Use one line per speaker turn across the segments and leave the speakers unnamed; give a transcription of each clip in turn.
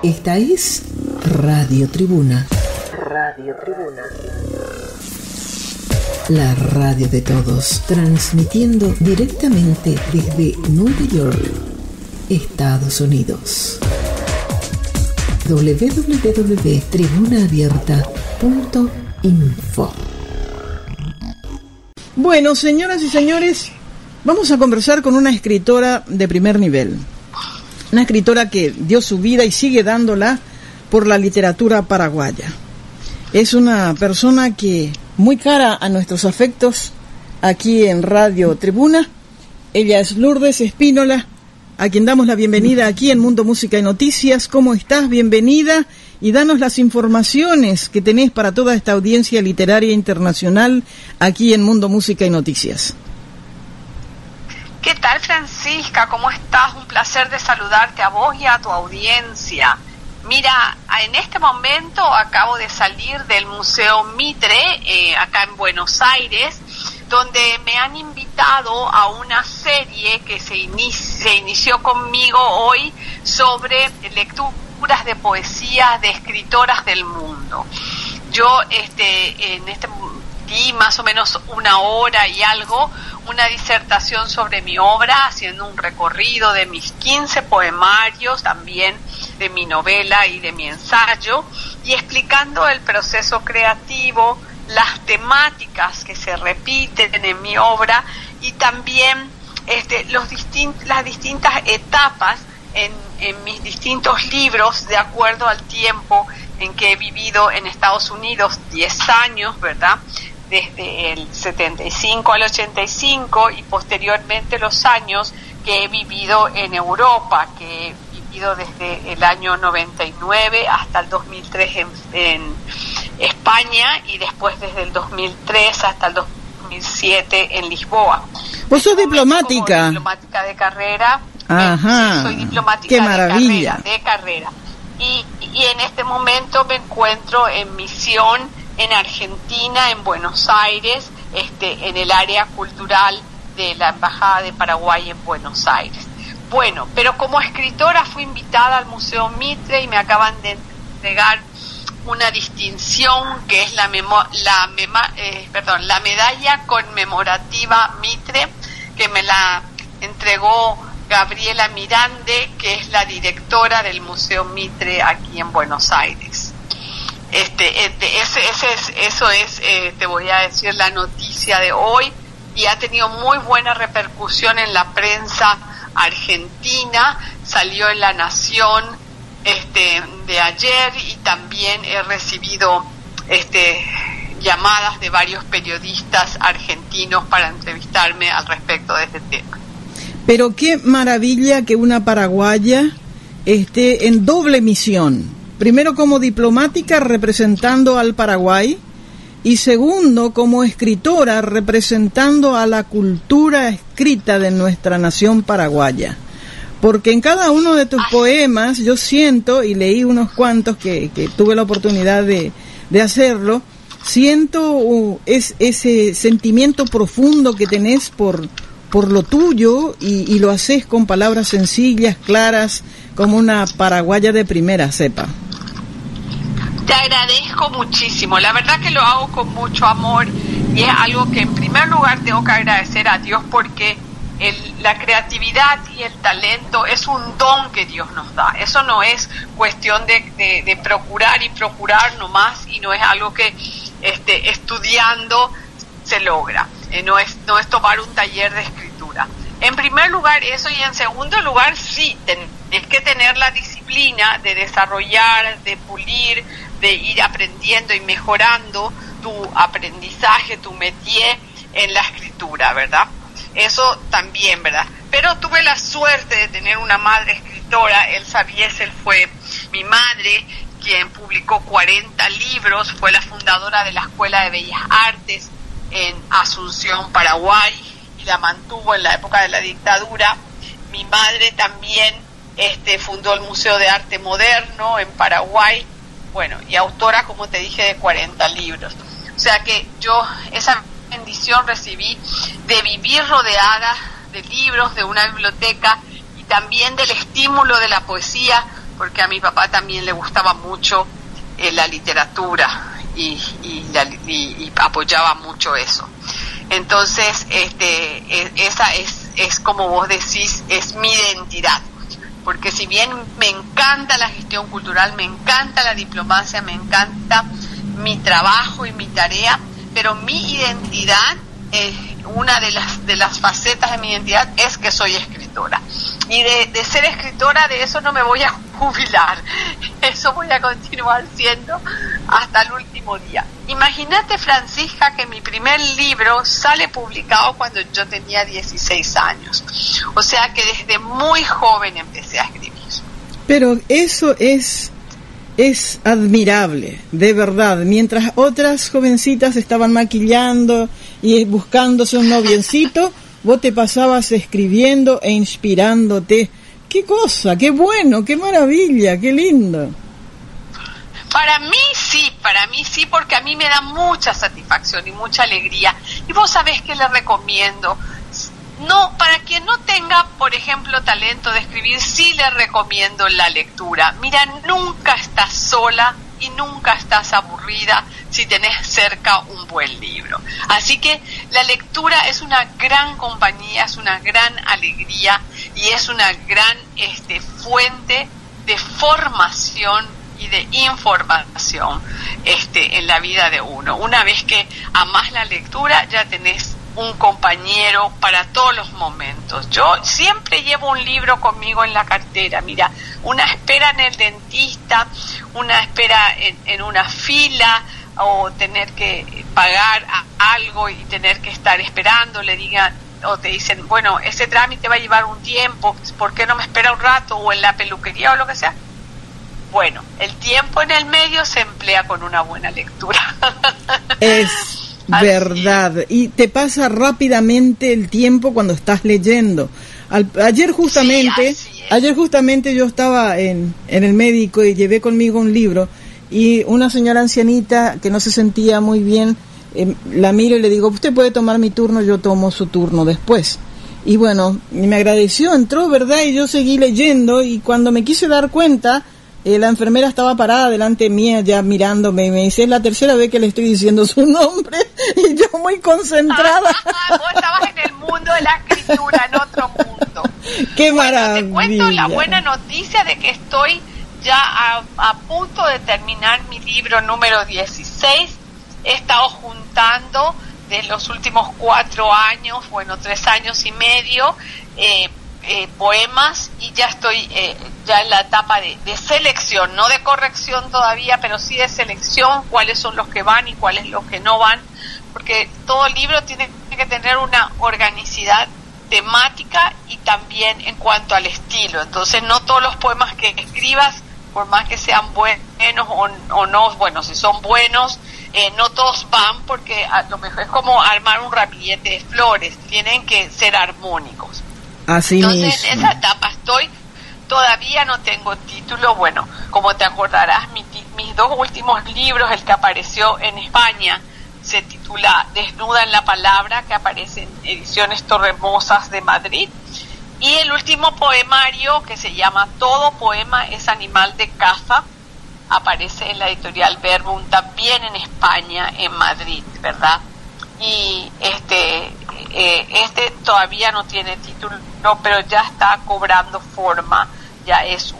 Esta es Radio Tribuna. Radio Tribuna. La radio de todos, transmitiendo directamente desde Nueva York, Estados Unidos. www.tribunaabierta.info.
Bueno, señoras y señores, vamos a conversar con una escritora de primer nivel. Una escritora que dio su vida y sigue dándola por la literatura paraguaya. Es una persona que muy cara a nuestros afectos aquí en Radio Tribuna. Ella es Lourdes Espínola, a quien damos la bienvenida aquí en Mundo Música y Noticias. ¿Cómo estás? Bienvenida, y danos las informaciones que tenés para toda esta audiencia literaria internacional aquí en Mundo Música y Noticias.
¿Qué tal, Francisca? ¿Cómo estás? Un placer de saludarte a vos y a tu audiencia. Mira, en este momento acabo de salir del Museo Mitre, acá en Buenos Aires, donde me han invitado a una serie que se inició conmigo hoy sobre lecturas de poesía de escritoras del mundo. Yo di más o menos una hora y algo, una disertación sobre mi obra, haciendo un recorrido de mis 15 poemarios, también de mi novela y de mi ensayo, y explicando el proceso creativo, las temáticas que se repiten en mi obra y también las distintas etapas en mis distintos libros, de acuerdo al tiempo en que he vivido en Estados Unidos, 10 años, ¿verdad?, desde el 75 al 85, y posteriormente los años que he vivido en Europa, que he vivido desde el año 99 hasta el 2003 en España, y después desde el 2003 hasta el 2007 en Lisboa.
¿Vos sos diplomática?
Diplomática de carrera.
Ajá.
Soy diplomática.
¡Qué maravilla!
de carrera. Y en este momento me encuentro en misión en Argentina, en Buenos Aires, en el área cultural de la Embajada de Paraguay en Buenos Aires. Bueno, pero como escritora fui invitada al Museo Mitre y me acaban de entregar una distinción que es la medalla conmemorativa Mitre, que me la entregó Gabriela Mirande, que es la directora del Museo Mitre aquí en Buenos Aires. Te voy a decir, la noticia de hoy, y ha tenido muy buena repercusión en la prensa argentina. Salió en La Nación de ayer, y también he recibido llamadas de varios periodistas argentinos para entrevistarme al respecto de este tema.
Pero qué maravilla que una paraguaya esté en doble misión. Primero, como diplomática representando al Paraguay, y segundo, como escritora representando a la cultura escrita de nuestra nación paraguaya. Porque en cada uno de tus poemas yo siento, y leí unos cuantos que tuve la oportunidad de hacerlo, siento ese sentimiento profundo que tenés por lo tuyo, y lo haces con palabras sencillas, claras, como una paraguaya de primera cepa.
Te agradezco muchísimo, la verdad que lo hago con mucho amor, y es algo que en primer lugar tengo que agradecer a Dios, porque la creatividad y el talento es un don que Dios nos da. Eso no es cuestión de procurar y procurar nomás, y no es algo que estudiando se logra. No es tomar un taller de escritura. En primer lugar eso, y en segundo lugar sí, tenés que tener la disciplina de desarrollar, de pulir, de ir aprendiendo y mejorando tu aprendizaje, tu métier en la escritura, ¿verdad? Eso también, ¿verdad? Pero tuve la suerte de tener una madre escritora. Elsa Biesel fue mi madre, quien publicó 40 libros, fue la fundadora de la Escuela de Bellas Artes en Asunción, Paraguay, y la mantuvo en la época de la dictadura. Mi madre también fundó el Museo de Arte Moderno en Paraguay, bueno, y autora, como te dije, de 40 libros. O sea que yo esa bendición recibí de vivir rodeada de libros, de una biblioteca, y también del estímulo de la poesía porque a mi papá también le gustaba mucho la literatura y apoyaba mucho eso. Entonces, esa es como vos decís, es mi identidad, porque si bien me encanta la gestión cultural, me encanta la diplomacia, me encanta mi trabajo y mi tarea, pero mi identidad, una de las facetas de mi identidad es que soy escritora. Y de ser escritora, de eso no me voy a jubilar, eso voy a continuar siendo hasta el último día. Imagínate, Francisca, que mi primer libro sale publicado cuando yo tenía 16 años, o sea que desde muy joven empecé a escribir.
Pero eso es admirable, de verdad. Mientras otras jovencitas estaban maquillando y buscándose un noviecito, vos te pasabas escribiendo e inspirándote. ¡Qué cosa! ¡Qué bueno! ¡Qué maravilla! ¡Qué lindo!
Para mí sí, porque a mí me da mucha satisfacción y mucha alegría. Y vos sabés que le recomiendo. No, para quien no tenga, por ejemplo, talento de escribir, sí le recomiendo la lectura. Mira, nunca estás sola y nunca estás aburrida si tenés cerca un buen libro. Así que la lectura es una gran compañía, es una gran alegría y es una gran fuente de formación y de información en la vida de uno. Una vez que amás la lectura, ya tenés un compañero para todos los momentos. Yo siempre llevo un libro conmigo en la cartera. Mira, una espera en el dentista, una espera en una fila, o tener que pagar algo y tener que estar esperando, le digan o te dicen, bueno, ese trámite va a llevar un tiempo, ¿por qué no me espera un rato? O en la peluquería o lo que sea. Bueno, el tiempo en el medio se emplea con una buena lectura.
Es verdad, y te pasa rápidamente el tiempo cuando estás leyendo. Ayer justamente yo estaba en el médico y llevé conmigo un libro, y una señora ancianita que no se sentía muy bien, la miro y le digo, usted puede tomar mi turno, yo tomo su turno después. Y bueno, me agradeció, entró, ¿verdad? Y yo seguí leyendo, y cuando me quise dar cuenta, la enfermera estaba parada delante mía ya mirándome y me dice, es la tercera vez que le estoy diciendo su nombre, y yo muy concentrada.
Vos estabas en el mundo de la escritura, en otro mundo.
¡Qué maravilla!
Te cuento la buena noticia de que estoy ya a punto de terminar mi libro número 16. He estado juntando de los últimos 4 años, 3 años y medio, poemas, y ya estoy ya en la etapa de selección, no de corrección todavía, pero sí de selección, cuáles son los que van y cuáles los que no van, porque todo libro tiene que tener una organicidad temática y también en cuanto al estilo. Entonces no todos los poemas que escribas, por más que sean buenos o no, bueno, si son buenos, no todos van, porque a lo mejor es como armar un ramillete de flores, tienen que ser armónicos.
Así
entonces
mismo.
En esa etapa estoy, todavía no tengo título. Bueno, como te acordarás, mis 2 últimos libros, el que apareció en España se titula Desnuda en la Palabra, que aparece en Ediciones Torremosas de Madrid, y el último poemario, que se llama Todo poema es animal de caza, aparece en la editorial Verbum, también en España, en Madrid, ¿verdad? Y este todavía no tiene título, pero ya está cobrando forma, ya es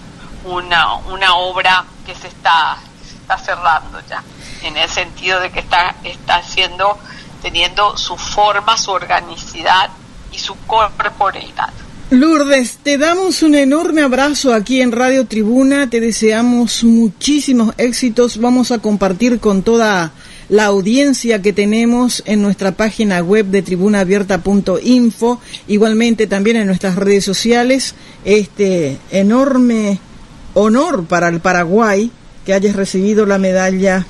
una obra que se está cerrando ya, en el sentido de que está teniendo su forma, su organicidad y su corporeidad.
Lourdes, te damos un enorme abrazo aquí en Radio Tribuna, te deseamos muchísimos éxitos, vamos a compartir con toda la audiencia que tenemos en nuestra página web de tribunaabierta.info, igualmente también en nuestras redes sociales, este enorme honor para el Paraguay que hayas recibido la medalla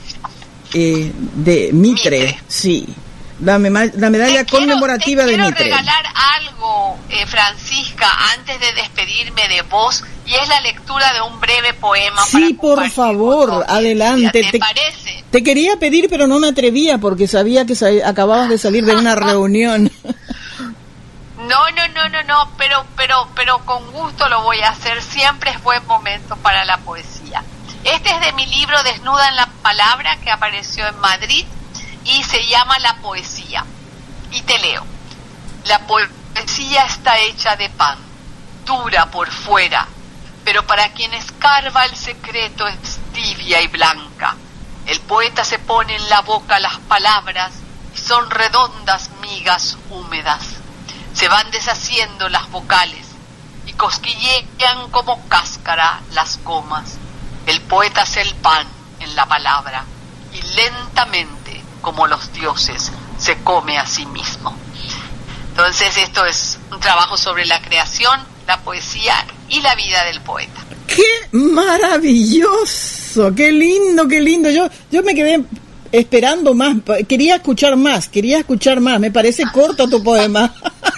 de Mitre, sí, la medalla conmemorativa de Mitre.
Te quiero regalar algo, Francisca, antes de despedirme de vos, y es la lectura de un breve poema.
Sí, por favor, adelante.
¿Te parece?
Te quería pedir, pero no me atrevía porque sabía que acababas de salir de una reunión.
No, pero con gusto lo voy a hacer. Siempre es buen momento para la poesía. Este es de mi libro Desnuda en la Palabra, que apareció en Madrid, y se llama La Poesía. Y te leo. La poesía está hecha de pan, dura por fuera, pero para quien escarba el secreto es tibia y blanca. El poeta se pone en la boca las palabras y son redondas migas húmedas. Se van deshaciendo las vocales y cosquillean como cáscara las comas. El poeta hace el pan en la palabra y lentamente, como los dioses, se come a sí mismo. Entonces esto es un trabajo sobre la creación, la poesía y la vida del poeta.
¡Qué maravilloso! ¡Qué lindo, qué lindo! Yo me quedé esperando más, quería escuchar más. Me parece corto tu poema.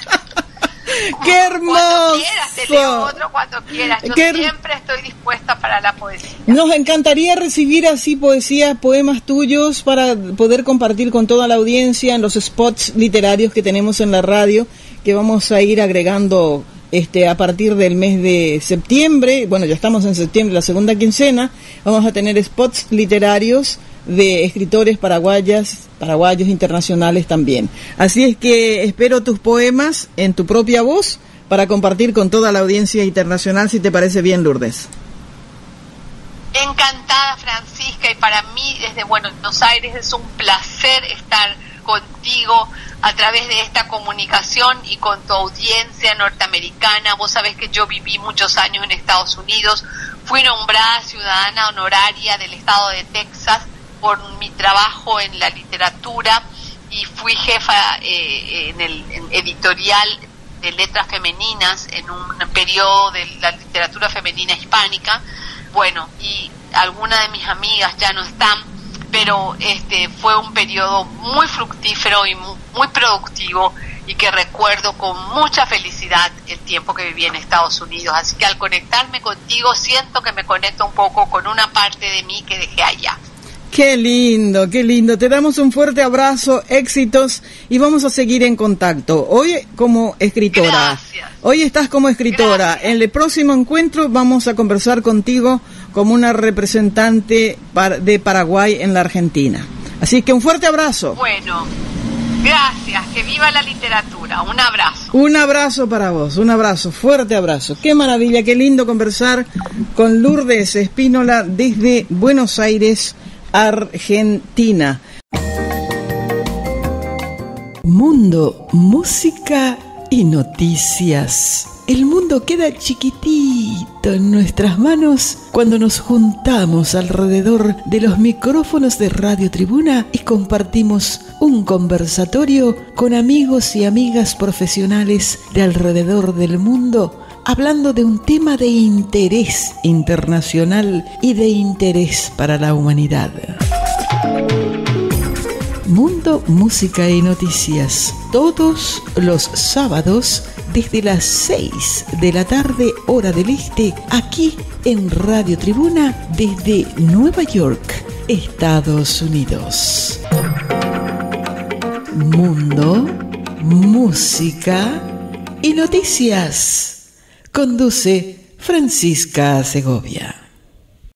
¡Qué hermoso!
Cuando quieras, te leo otro cuando quieras. Yo siempre estoy dispuesta para la poesía.
Nos encantaría recibir así poemas tuyos para poder compartir con toda la audiencia en los spots literarios que tenemos en la radio, que vamos a ir agregando a partir del mes de septiembre. Bueno, ya estamos en septiembre, la segunda quincena. Vamos a tener spots literarios de escritores paraguayos internacionales también. Así es que espero tus poemas en tu propia voz para compartir con toda la audiencia internacional, si te parece bien, Lourdes.
Encantada, Francisca, y para mí desde Buenos Aires es un placer estar contigo a través de esta comunicación y con tu audiencia norteamericana. Vos sabés que yo viví muchos años en Estados Unidos, fui nombrada ciudadana honoraria del estado de Texas por mi trabajo en la literatura y fui jefa en el editorial de letras femeninas en un periodo de la literatura femenina hispánica. Bueno, y algunas de mis amigas ya no están, pero fue un periodo muy fructífero y muy productivo, y que recuerdo con mucha felicidad el tiempo que viví en Estados Unidos. Así que al conectarme contigo siento que me conecto un poco con una parte de mí que dejé allá.
Qué lindo, qué lindo. Te damos un fuerte abrazo, éxitos, y vamos a seguir en contacto. Hoy como escritora.
Gracias.
Hoy estás como escritora.
Gracias.
En el próximo encuentro vamos a conversar contigo como una representante de Paraguay en la Argentina. Así que un fuerte abrazo.
Bueno, gracias. Que viva la literatura. Un abrazo.
Un abrazo para vos, un abrazo, fuerte abrazo. Qué maravilla, qué lindo conversar con Lourdes Espínola desde Buenos Aires, Argentina. Mundo, música y noticias. El mundo queda chiquitito en nuestras manos cuando nos juntamos alrededor de los micrófonos de Radio Tribuna y compartimos un conversatorio con amigos y amigas profesionales de alrededor del mundo, hablando de un tema de interés internacional y de interés para la humanidad. Mundo, música y noticias, todos los sábados desde las 6 de la tarde, hora del este, aquí en Radio Tribuna desde Nueva York, Estados Unidos. Mundo, música y noticias. Conduce Francisca Segovia.